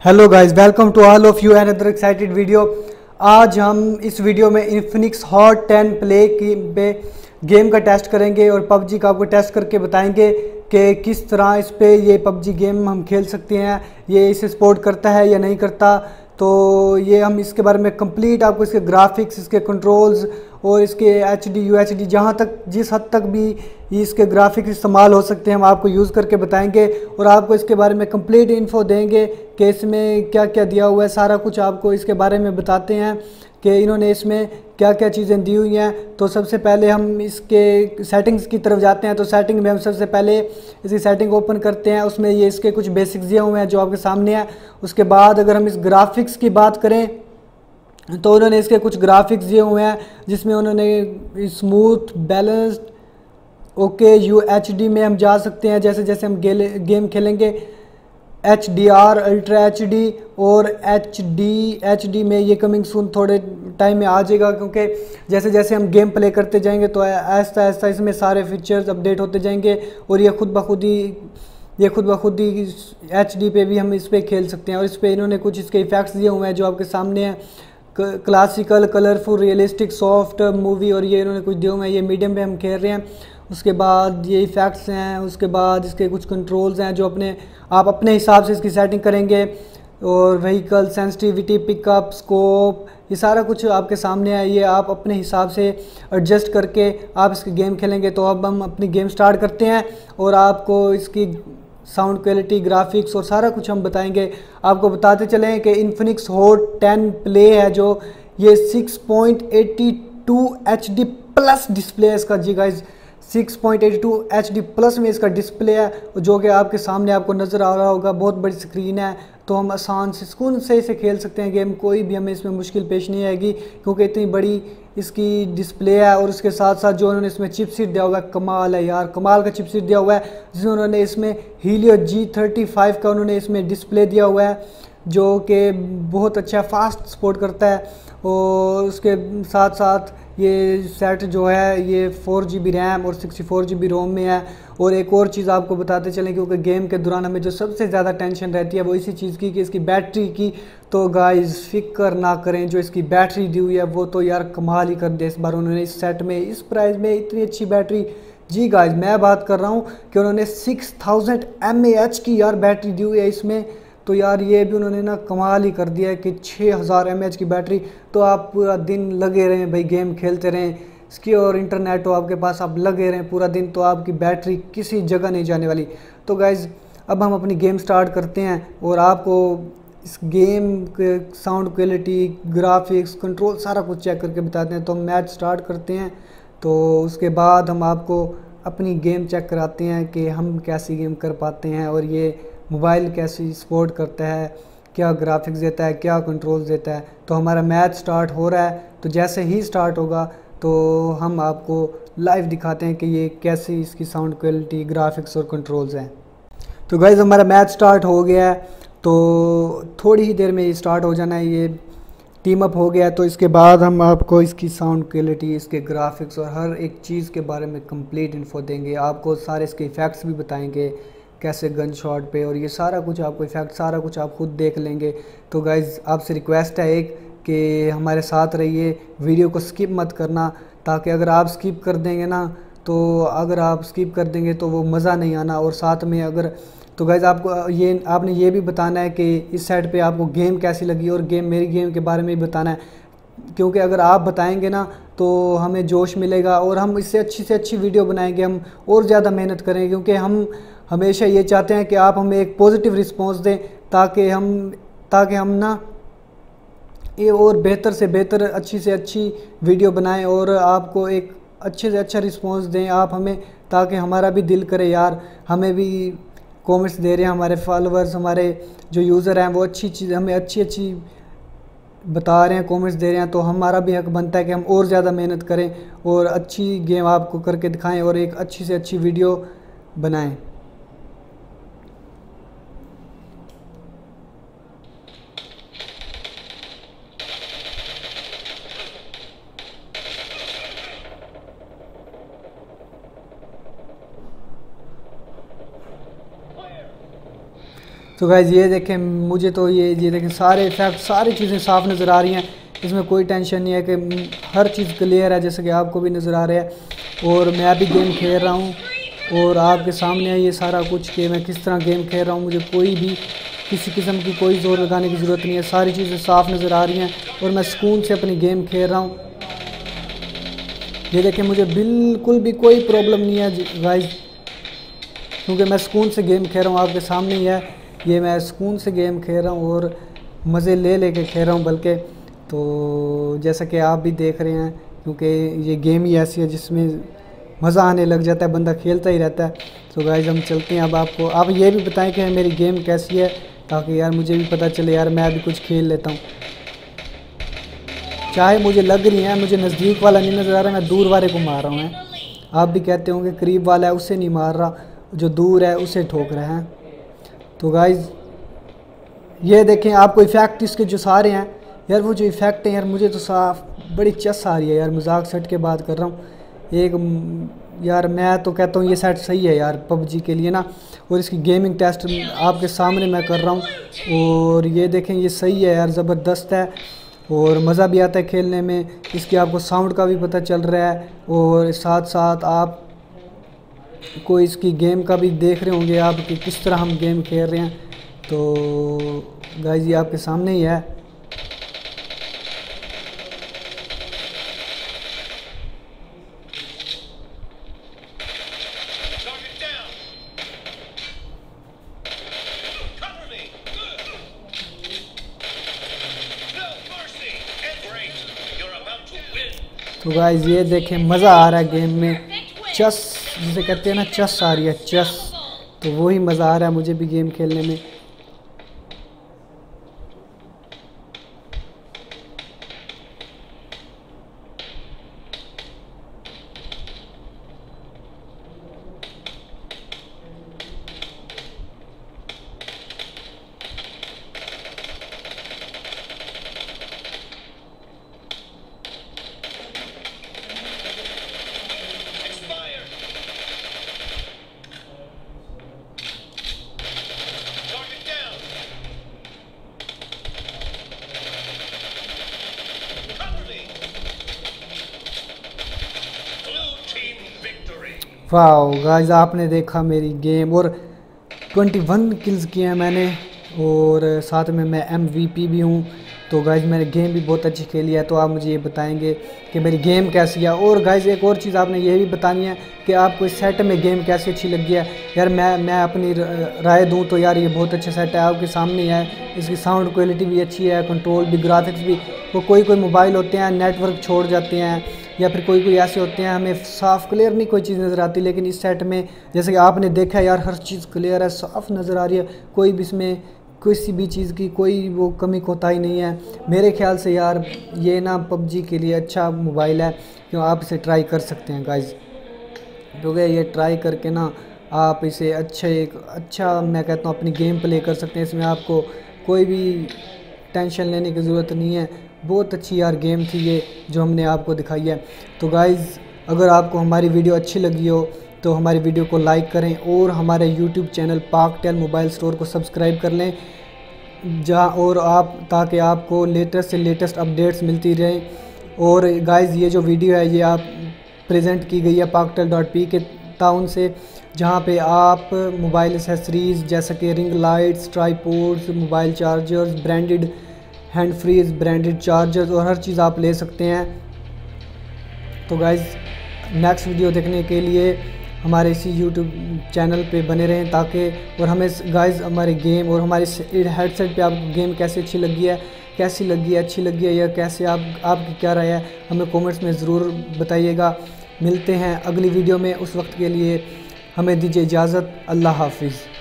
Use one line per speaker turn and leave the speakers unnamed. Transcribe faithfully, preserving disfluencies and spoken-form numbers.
Hello guys, welcome to all of you another excited video. आज हम इस video में इन्फिनिक्स हॉट टेन प्ले की पे गेम का टेस्ट करेंगे और पबजी का आपको टेस्ट करके बताएंगे कि किस तरह इस पे ये पबजी गेम हम खेल सकते हैं, ये इसे सपोर्ट करता है या नहीं करता। तो ये हम इसके बारे में कंप्लीट आपको इसके ग्राफिक्स, इसके कंट्रोल्स और इसके H D U H D जहाँ तक जिस हद तक भी इसके ग्राफिक्स इस्तेमाल हो सकते हैं हम आपको यूज़ करके बताएंगे और आपको इसके बारे में कंप्लीट इन्फो देंगे कि इसमें क्या क्या दिया हुआ है। सारा कुछ आपको इसके बारे में बताते हैं कि इन्होंने इसमें क्या क्या चीज़ें दी हुई हैं। तो सबसे पहले हम इसके सेटिंग्स की तरफ जाते हैं। तो सेटिंग में हम सबसे पहले इसकी सेटिंग ओपन करते हैं। उसमें ये इसके कुछ बेसिक्स दिए हुए हैं जो आपके सामने है। उसके बाद अगर हम इस ग्राफिक्स की बात करें तो उन्होंने इसके कुछ ग्राफिक्स दिए हुए हैं जिसमें उन्होंने smooth balanced okay U H D में हम जा सकते हैं। जैसे जैसे हम गेम खेलेंगे H D R ultra H D और एच डी एच डी में ये कमिंग सून थोड़े टाइम में आ जाएगा, क्योंकि जैसे जैसे हम गेम प्ले करते जाएंगे तो ऐसा ऐसा इसमें सारे फीचर्स अपडेट होते जाएंगे और ये खुद ब खुद ही ये खुद ब खुद ही एच डी पे भी हम इस पर खेल सकते हैं। और इस पर इन्होंने कुछ इसके इफेक्ट्स दिए हुए हैं जो आपके सामने हैं, classical, colourful, realistic, soft movie, और ये इन्होंने कुछ दिए हुए हैं। ये मीडियम पे हम खेल रहे हैं। उसके बाद ये इफ़ेक्ट्स हैं, उसके बाद इसके कुछ कंट्रोल्स हैं जो अपने आप अपने हिसाब से इसकी सेटिंग करेंगे। और व्हीकल सेंसिटिविटी, पिकअप, स्कोप, ये सारा कुछ आपके सामने है। ये आप अपने हिसाब से एडजस्ट करके आप इसकी गेम खेलेंगे। तो अब हम अपनी गेम स्टार्ट करते हैं और आपको इसकी साउंड क्वालिटी, ग्राफिक्स और सारा कुछ हम बताएंगे। आपको बताते चलें कि इन्फिनिक्स हॉट टेन प्ले है जो ये six point eighty two H D plus display है इसका। जी guys, six point eighty two H D plus में इसका डिस्प्ले है जो कि आपके सामने आपको नज़र आ रहा होगा। बहुत बड़ी स्क्रीन है तो हम आसान से सुकून से इसे खेल सकते हैं गेम। कोई भी हमें इसमें मुश्किल पेश नहीं आएगी क्योंकि इतनी बड़ी इसकी डिस्प्ले है। और उसके साथ साथ जो उन्होंने इसमें चिपसेट दिया हुआ है, कमाल है यार, कमाल का चिपसेट दिया हुआ है जिसमें उन्होंने इसमें हीलियो जी थर्टी फाइव का उन्होंने इसमें डिस्प्ले दिया हुआ है जो कि बहुत अच्छा फास्ट सपोर्ट करता है। और उसके साथ साथ ये सेट जो है ये फोर जी बी रैम और sixty four G B ROM में है। और एक और चीज़ आपको बताते चलें, क्योंकि गेम के दौरान हमें जो सबसे ज़्यादा टेंशन रहती है वो इसी चीज़ की कि इसकी बैटरी की। तो गाइस फिक्र ना करें, जो इसकी बैटरी दी हुई है वो तो यार कमाल ही कर दिया इस बार उन्होंने इस सेट में, इस प्राइस में इतनी अच्छी बैटरी। जी गाइस, मैं बात कर रहा हूँ कि उन्होंने six thousand M A H की यार बैटरी दी हुई है इसमें। तो यार ये भी उन्होंने ना कमाल ही कर दिया है कि छः हज़ार एम ए एच की बैटरी। तो आप पूरा दिन लगे रहें भाई, गेम खेलते रहें इसकी, और इंटरनेट हो आपके पास, आप लगे रहें पूरा दिन तो आपकी बैटरी किसी जगह नहीं जाने वाली। तो गाइज़ अब हम अपनी गेम स्टार्ट करते हैं और आपको इस गेम के साउंड क्वालिटी, ग्राफिक्स, कंट्रोल सारा कुछ चेक करके बताते हैं। तो हम मैच स्टार्ट करते हैं। तो उसके बाद हम आपको अपनी गेम चेक कराते हैं कि हम कैसी गेम कर पाते हैं और ये मोबाइल कैसी सपोर्ट करता है, क्या ग्राफिक्स देता है, क्या कंट्रोल्स देता है। तो हमारा मैच स्टार्ट हो रहा है। तो जैसे ही स्टार्ट होगा तो हम आपको लाइव दिखाते हैं कि ये कैसी इसकी साउंड क्वालिटी, ग्राफिक्स और कंट्रोल्स हैं। तो गाइज़ हमारा मैच स्टार्ट हो गया है। तो थोड़ी ही देर में ये स्टार्ट हो जाना है। ये टीम अप हो गया है। तो इसके बाद हम आपको इसकी साउंड क्वालिटी, इसके ग्राफिक्स और हर एक चीज़ के बारे में कंप्लीट इन्फो देंगे। आपको सारे इसके इफ़ेक्ट्स भी बताएंगे कैसे गन शॉट पे, और ये सारा कुछ आपको इफेक्ट सारा कुछ आप खुद देख लेंगे। तो गाइज़ आपसे रिक्वेस्ट है एक कि हमारे साथ रहिए, वीडियो को स्किप मत करना, ताकि अगर आप स्किप कर देंगे ना तो अगर आप स्किप कर देंगे तो वो मज़ा नहीं आना। और साथ में अगर तो गाइज़ आपको ये आपने ये भी बताना है कि इस साइड पे आपको गेम कैसी लगी और गेम मेरी गेम के बारे में भी बताना है, क्योंकि अगर आप बताएंगे ना तो हमें जोश मिलेगा और हम इससे अच्छी से अच्छी वीडियो बनाएंगे, हम और ज़्यादा मेहनत करेंगे। क्योंकि हम हमेशा ये चाहते हैं कि आप हमें एक पॉजिटिव रिस्पांस दें ताकि हम ताकि हम ना ये और बेहतर से बेहतर, अच्छी से अच्छी वीडियो बनाएं और आपको एक अच्छे से अच्छा रिस्पांस दें आप हमें, ताकि हमारा भी दिल करे यार, हमें भी कमेंट्स दे रहे हैं हमारे फॉलोअर्स, हमारे जो यूज़र हैं वो अच्छी चीज़ हमें अच्छी अच्छी बता रहे हैं, कमेंट्स दे रहे हैं। तो हमारा भी हक बनता है कि हम और ज़्यादा मेहनत करें और अच्छी गेम आपको करके दिखाएं और एक अच्छी से अच्छी वीडियो बनाएं। तो तो गाइज़ ये देखें, मुझे तो ये ये देखें सारे इफेक्ट सारी चीज़ें साफ़ नज़र आ रही हैं, इसमें कोई टेंशन नहीं है कि हर चीज़ क्लियर है, जैसे कि आपको भी नज़र आ रहा है। और मैं भी गेम खेल रहा हूँ और आपके सामने है ये सारा कुछ कि मैं किस तरह गेम खेल रहा हूँ। मुझे कोई भी किसी किस्म की कोई ज़ोर लगाने की ज़रूरत नहीं है, सारी चीज़ें साफ़ नज़र आ रही हैं और मैं सुकून से अपनी गेम खेल रहा हूँ। ये देखें, मुझे बिल्कुल भी कोई प्रॉब्लम नहीं है गाइस, क्योंकि मैं सुकून से गेम खेल रहा हूँ। आपके सामने ही है, ये मैं सुकून से गेम खेल रहा हूँ और मज़े ले ले के खेल रहा हूँ बल्कि। तो जैसा कि आप भी देख रहे हैं, क्योंकि ये गेम ही ऐसी है जिसमें मज़ा आने लग जाता है, बंदा खेलता ही रहता है। तो गाइस हम चलते हैं। अब आपको आप ये भी बताएं कि मेरी गेम कैसी है, ताकि यार मुझे भी पता चले, यार मैं भी कुछ खेल लेता हूँ। चाहे मुझे लग रही है, मुझे नज़दीक वाला नहीं नज़र आ रहा, मैं दूर वाले को मार रहा हूँ। आप भी कहते होंगे करीब वाला है उसे नहीं मार रहा, जो दूर है उसे ठोक रहे हैं। तो गाइस ये देखें, आपको इफ़ेक्ट इसके जो सारे हैं यार, वो जो इफ़ेक्ट हैं यार, मुझे तो साफ बड़ी चस आ रही है यार, मजाक सेट के बात कर रहा हूँ। एक यार मैं तो कहता हूँ ये सेट सही है यार पबजी के लिए ना, और इसकी गेमिंग टेस्ट आपके सामने मैं कर रहा हूँ। और ये देखें, ये सही है यार, ज़बरदस्त है और मज़ा भी आता है खेलने में। इसकी आपको साउंड का भी पता चल रहा है और साथ साथ आप को इसकी गेम का भी देख रहे होंगे आप कि किस तरह हम गेम खेल रहे हैं। तो गाइस ये आपके सामने ही है। तो गाइस ये देखें, मज़ा आ रहा है गेम में, चस जिसे कहते हैं ना, चस आ रही है, चस। तो वही मज़ा आ रहा है मुझे भी गेम खेलने में। वाओ गाइस, आपने देखा मेरी गेम, और इक्कीस किल्स किए हैं मैंने और साथ में मैं एमवीपी भी हूँ। तो गाइस मैंने गेम भी बहुत अच्छी खेली है। तो आप मुझे ये बताएंगे कि मेरी गेम कैसी है। और गाइस एक और चीज़ आपने ये भी बतानी है कि आपको इस सेट में गेम कैसी अच्छी लगी है। यार मैं मैं अपनी राय दूँ तो यार ये बहुत अच्छा सेट है, आपके सामने है। इसकी साउंड क्वालिटी भी अच्छी है, कंट्रोल भी, ग्राफिक्स भी। वो कोई कोई मोबाइल होते हैं नेटवर्क छोड़ जाते हैं, या फिर कोई कोई ऐसे होते हैं हमें साफ़ क्लियर नहीं कोई चीज़ नज़र आती, लेकिन इस सेट में जैसे कि आपने देखा यार हर चीज़ क्लियर है, साफ़ नज़र आ रही है। कोई भी इसमें किसी भी चीज़ की कोई वो कमी कोताही नहीं है। मेरे ख्याल से यार ये ना पबजी के लिए अच्छा मोबाइल है, क्यों आप इसे ट्राई कर सकते हैं गाइज। क्योंकि ये ट्राई करके ना आप इसे अच्छे एक अच्छा मैं कहता हूँ अपनी गेम प्ले कर सकते हैं। इसमें आपको कोई भी टेंशन लेने की ज़रूरत नहीं है। बहुत अच्छी यार गेम थी ये जो हमने आपको दिखाई है। तो गाइज़ अगर आपको हमारी वीडियो अच्छी लगी हो तो हमारी वीडियो को लाइक करें और हमारे YouTube channel Paktel mobile store को सब्सक्राइब कर लें, जहाँ और आप ताकि आपको लेटेस्ट से लेटेस्ट अपडेट्स मिलती रहें। और गाइज़ ये जो वीडियो है ये आप प्रेजेंट की गई है Paktel dot P K town से, जहाँ पे आप मोबाइल एसेसरीज़ जैसे कि ring lights, tripods, mobile chargers, branded hand frees, branded chargers और हर चीज़ आप ले सकते हैं। तो गाइज़ नेक्स्ट वीडियो देखने के लिए हमारे इसी यूट्यूब चैनल पे बने रहें, ताकि और हमें गाइज़ हमारे गेम और हमारे हेडसेट पे आपको गेम कैसी अच्छी लगी है, कैसी लगी है, अच्छी लगी है या कैसे आप आपकी क्या राय है, हमें कमेंट्स में ज़रूर बताइएगा। मिलते हैं अगली वीडियो में, उस वक्त के लिए हमें दीजिए इजाज़त। अल्लाह हाफिज़।